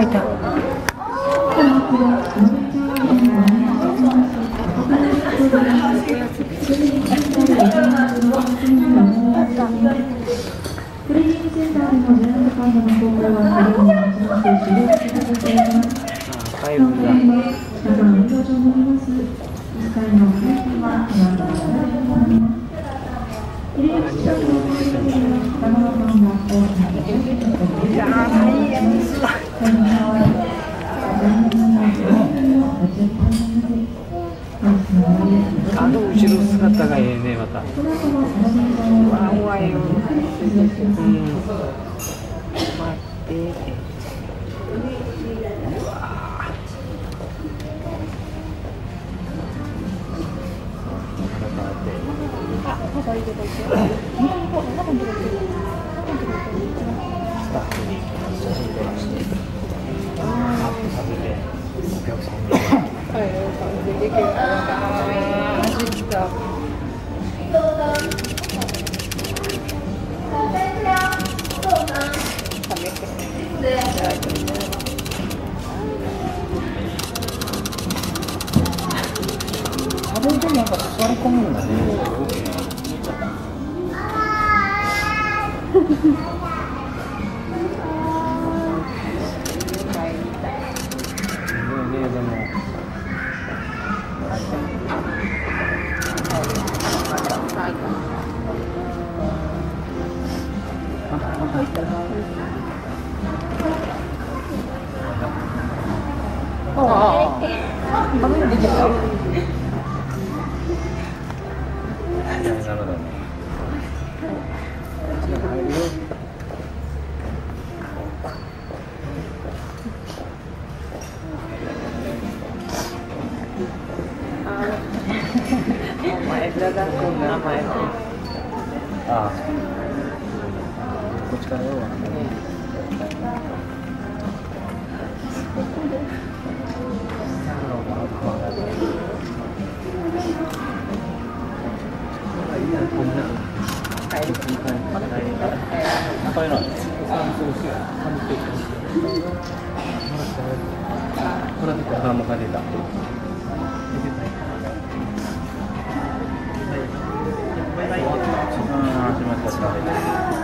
開いた。 トレーニングセンターでのジェラートカードの交換はこれをお待ちして終了させていただきます。皆さん運動場になります。1階のお客様はご覧ください。入り口近くのお客様は長野さんが大きなお客様です。 あの後ろ姿がええね、また。わあ、怖いよ。待って。うわスタッフに写真撮らせて。食べて、お客さんに。はい、できる。マジ来た。食べてなんか座り込むんだね。こっちからよ。あ